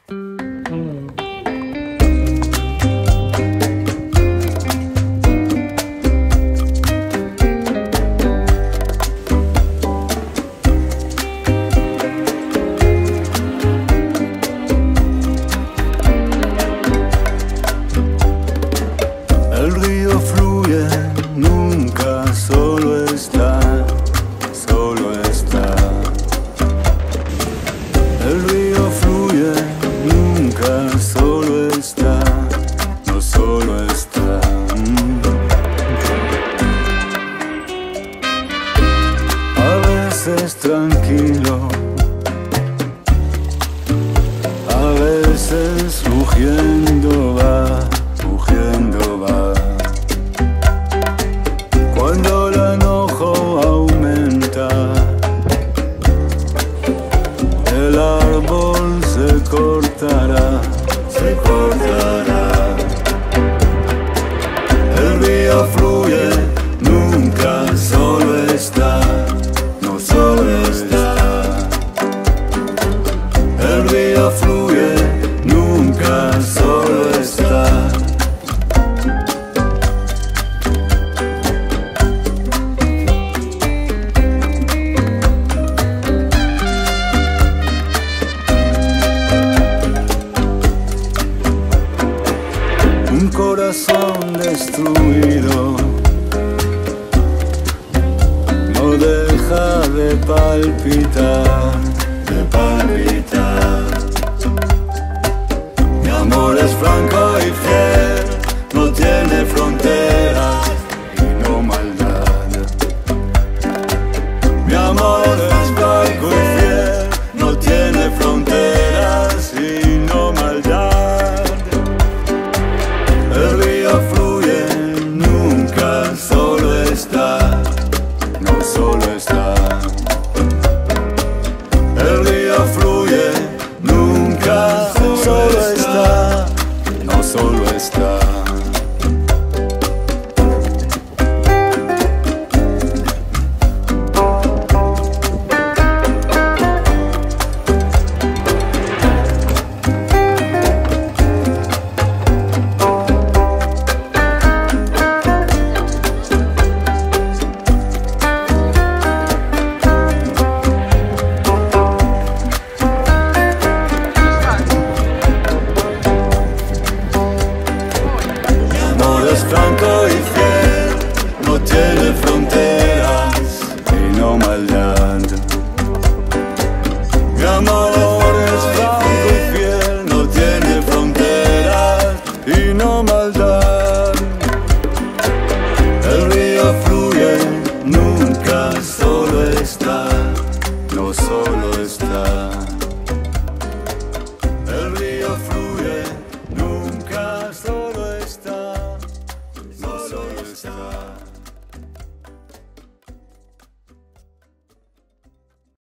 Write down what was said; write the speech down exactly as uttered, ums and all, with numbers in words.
El río fluye, nunca solo está, solo está. El río fluye, nunca solo está, no solo está. A veces tranquilo, a veces rugiendo va, rugiendo va. Cuando el enojo aumenta, el árbol se cortará, se cortará. El río fluye, nunca solo está, no solo está. El río fluye, nunca solo está. Un corazón destruido no deja de palpitar, de palpitar. Mi amor es franco.